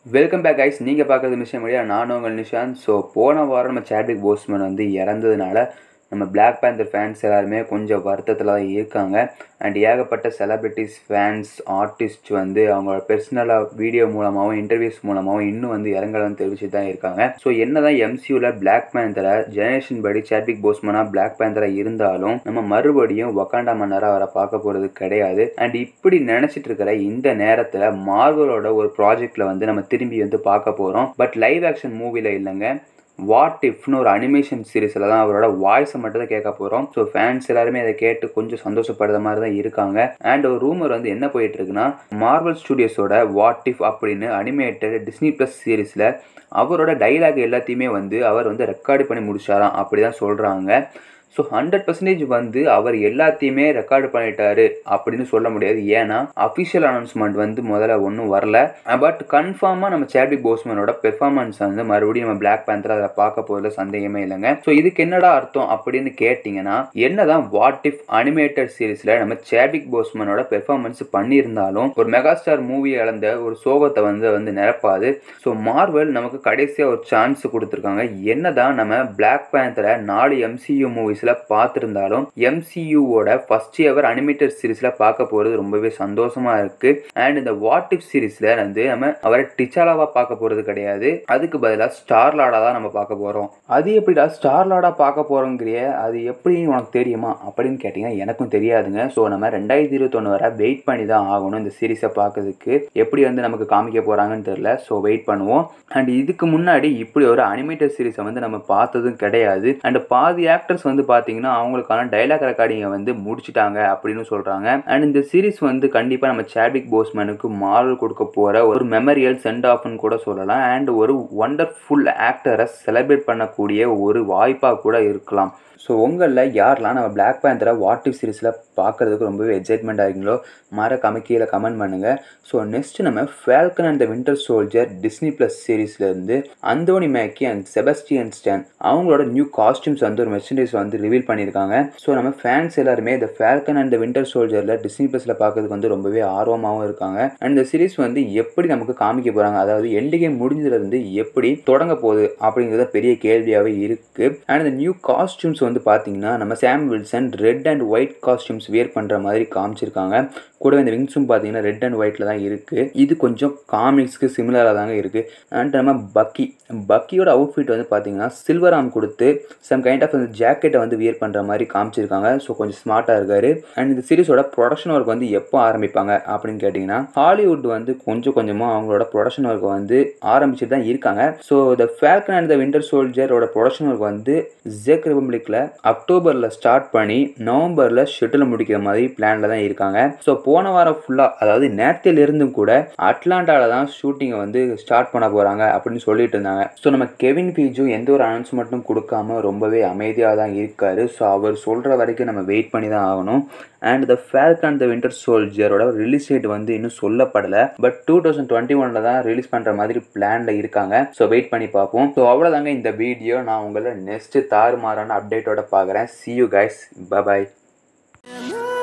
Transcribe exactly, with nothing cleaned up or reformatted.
Welcome back guys. நீங்கள் பார்க்குறது mission media. நான் உங்கள் நிஷாந்த். ஸோ போன வாரம் நம்ம சாட்விக் போஸ்மன் வந்து இறந்ததுனால நம்ம பிளாக் பேந்தர் ஃபேன்ஸ் எல்லாருமே கொஞ்சம் வருத்தத்தில் தான் இருக்காங்க. அண்ட் ஏகப்பட்ட செலிப்ரிட்டிஸ், ஃபேன்ஸ், ஆர்டிஸ்ட் வந்து அவங்களோட பர்சனலாக வீடியோ மூலமாகவும் இன்டர்வியூஸ் மூலமாகவும் இன்னும் வந்து இறங்கலன்னு தெரிவிச்சுட்டு தான் இருக்காங்க. ஸோ என்ன தான் எம்சியூவில் பிளாக் பேந்தரை ஜெனரேஷன் படி சாட்விக் போஸ்மனாக பிளாக் பேந்தராக இருந்தாலும் நம்ம மறுபடியும் வக்காண்டா மன்னராக அவரை பார்க்க போகிறது கிடையாது. அண்ட் இப்படி நினச்சிட்டு இருக்கிற இந்த நேரத்தில் மார்வலோட ஒரு ப்ராஜெக்டில் வந்து நம்ம திரும்பி வந்து பார்க்க போகிறோம். பட் லைவ் ஆக்ஷன் மூவியில் இல்லைங்க, வாட் இஃப்னு ஒரு அனிமேஷன் சீரீஸில் தான் அவரோட வாய்ஸை மட்டும் தான் கேட்க போகிறோம். ஸோ ஃபேன்ஸ் எல்லாருமே அதை கேட்டு கொஞ்சம் சந்தோஷப்படுற மாதிரி தான் இருக்காங்க. அண்ட் ஒரு ரூமர் வந்து என்ன போயிட்டு இருக்குன்னா, மார்வல் ஸ்டுடியோஸோட வாட் இஃப் அப்படின்னு அனிமேட்டட் டிஸ்னி ப்ளஸ் சீரீஸில் அவரோட டைலாக் எல்லாத்தையுமே வந்து அவர் வந்து ரெக்கார்டு பண்ணி முடிச்சாராம் அப்படி தான் சொல்கிறாங்க. ஸோ ஹண்ட்ரட் பர்சன்டேஜ் வந்து அவர் எல்லாத்தையுமே ரெக்கார்டு பண்ணிட்டாரு அப்படின்னு சொல்ல முடியாது. ஏன்னா அஃபிஷியல் அனௌன்ஸ்மெண்ட் வந்து முதல்ல ஒன்றும் வரல. பட் கன்ஃபார்மாக நம்ம சாட்விக் போஸ்மனோட பெர்ஃபார்மன்ஸ் வந்து மறுபடியும் நம்ம பிளாக் பேந்தர் அதை பார்க்க போகிறதுல சந்தேகமே இல்லைங்க. ஸோ இதுக்கு என்னடா அர்த்தம் அப்படின்னு கேட்டிங்கன்னா, என்னதான் வாட் இஃப் அனிமேட்டட் சீரீஸில் நம்ம சாட்விக் போஸ்மனோட பெர்ஃபார்மன்ஸ் பண்ணியிருந்தாலும் ஒரு மெகாஸ்டார் மூவி இழந்த ஒரு சோகத்தை வந்து வந்து நிரப்பாது. ஸோ மார்வல் நமக்கு கடைசியாக ஒரு சான்ஸ் கொடுத்துருக்காங்க. என்னதான் நம்ம பிளாக் பேந்தரை நாலு எம்சியூ மூவிஸ் பார்த்திருந்தாலும் எம்சியூவோட ஃபர்ஸ்ட் எவர் அனிமேட்டட் சீரீஸ்ல பார்க்க போறது ரொம்பவே சந்தோஷமா இருக்கு. அண்ட் இந்த வாட் இஃப் சீரீஸ்ல வந்து நம்ம அவரை டிச்சாலாவா பார்க்க போறது கிடையாது, அதுக்கு பதிலாக ஸ்டார் லார்டா தான் நம்ம பார்க்க போறோம். அது எப்படிடா ஸ்டார் லார்டா பார்க்க போறோங்கிறிய, அது எப்படின்னு உனக்கு தெரியுமா அப்படின்னு கேட்டீங்கன்னா எனக்கும் தெரியாதுங்க. ஸோ நம்ம ரெண்டாயிரத்தி இருபத்தி ஒன்று வரை வெயிட் பண்ணி தான் ஆகணும் இந்த சீரீஸை பார்க்கறதுக்கு. எப்படி வந்து நமக்கு காமிக்க போறாங்கன்னு தெரியல. ஸோ வெயிட் பண்ணுவோம். அண்ட் இதுக்கு முன்னாடி இப்படி ஒரு அனிமேட்டட் சீரீஸை வந்து நம்ம பார்த்ததும் கிடையாது. அண்ட் பாதி ஆக்டர்ஸ் வந்து பார்த்தீங்கன்னா அவங்களுக்கான டைலாக் ரெக்கார்டிங்கை வந்து முடிச்சிட்டாங்க அப்படின்னு சொல்றாங்க. அண்ட் இந்த சீரீஸ் வந்து கண்டிப்பா நம்ம சாட்விக் போஸ்மனுக்கு மார்வல் கொடுக்க போற ஒரு மெமரியல் சென்ட் ஆஃப்னு கூட சொல்லலாம். அண்ட் ஒரு ஒண்டர்ஃபுல் ஆக்டரை செலிப்ரேட் பண்ணக்கூடிய ஒரு வாய்ப்பாக கூட இருக்கலாம். ஸோ உங்களில் யாரெல்லாம் நம்ம பிளாக் பேந்தரை வாட் இஃப் சீரீஸில் பார்க்குறதுக்கு ரொம்பவே எக்ஸைட்மெண்ட் ஆகிங்களோ மறக்காம கீழே கமெண்ட் பண்ணுங்கள். ஸோ நெக்ஸ்ட் நம்ம Falcon and the Winter Soldier Disney Plus சீரீஸ்லேருந்து Anthony Mackie and Sebastian Stan அவங்களோட நியூ காஸ்டியூம்ஸ் வந்து ஒரு மெர்ச்சன்டைஸ் வந்து ரிவீல் பண்ணியிருக்காங்க. ஸோ நம்ம ஃபேன்ஸ் எல்லாருமே இந்த ஃபால்கன் அண்ட் த வின்டர் சோல்ஜரில் டிஸ்னி ப்ளஸில் பார்க்கறதுக்கு வந்து ரொம்பவே ஆர்வமாகவும் இருக்காங்க. அண்ட் இந்த சீரீஸ் வந்து எப்படி நமக்கு காமிக்க போகிறாங்க, அதாவது எண்டு கேம் முடிஞ்சதுலேருந்து எப்படி தொடங்க போகுது அப்படிங்கிறத பெரிய கேள்வியாகவே இருக்குது. அண்ட் இந்த நியூ காஸ்டியூம்ஸ் வந்து பார்த்தீங்கன்னா நம்ம Sam Wilson red and white costumes wear பண்ணுற மாதிரி காமிச்சிருக்காங்க. கூடவே இந்த விங்ஸும் பார்த்தீங்கன்னா ரெட் அண்ட் ஒயிட்டில் தான் இருக்குது. இது கொஞ்சம் காமிக்ஸ்க்கு சிமிலராக தாங்க இருக்குது. அண்ட் நம்ம பக்கி பக்கியோட அவுட்ஃபிட் வந்து பார்த்தீங்கன்னா சில்வர் ஆர்ம் கொடுத்து சம் கைண்ட் ஆஃப் அந்த ஜாக்கெட்டை வந்து வியர் பண்ணுற மாதிரி காமிச்சிருக்காங்க. ஸோ கொஞ்சம் ஸ்மார்ட்டாக இருக்காரு. அண்ட் இந்த சீரிஸோட ப்ரொடக்ஷன் ஒர்க் வந்து எப்போ ஆரம்பிப்பாங்க அப்படின்னு கேட்டிங்கன்னா, ஹாலிவுட் வந்து கொஞ்சம் கொஞ்சமாக அவங்களோட ப்ரொடக்ஷன் ஒர்க்கை வந்து ஆரம்பிச்சுட்டு தான் இருக்காங்க. So the Falcon and the Winter சோல்ஜரோட ப்ரொடக்ஷன் ஒர்க் வந்து ஜெக் ரிபப்ளிக்கில் அக்டோபரில் ஸ்டார்ட் பண்ணி நவம்பரில் ஷெட்டில் முடிக்கிற மாதிரி பிளானில் தான் இருக்காங்க. ஸோ போன வாரம் ஃபுல்லாக, அதாவது நேரத்திலிருந்தும் கூட அட்லாண்டாவில் தான் ஷூட்டிங்கை வந்து ஸ்டார்ட் பண்ண போகிறாங்க அப்படின்னு சொல்லிட்டு இருந்தாங்க. ஸோ நம்ம கெவின் ஃபீஜு எந்த ஒரு அனௌன்ஸ்மெண்ட்டும் கொடுக்காம ரொம்பவே அமைதியாக தான் இருக்காரு. ஸோ அவர் சொல்கிற வரைக்கும் நம்ம வெயிட் பண்ணி தான் ஆகணும். And the Falcon and the Winter சோல்ஜரோட ரிலீஸ் டேட் வந்து இன்னும் சொல்லப்படலை. பட் டூ தௌசண்ட் டுவெண்ட்டி ஒன்ல தான் ரிலீஸ் பண்ணுற மாதிரி பிளானில் இருக்காங்க. ஸோ வெயிட் பண்ணி பார்ப்போம். ஸோ அவ்வளோதாங்க இந்த வீடியோ. நான் உங்களை நெக்ஸ்ட் தாறுமாறான அப்டேட்டோட பார்க்குறேன். See you guys. Bye bye.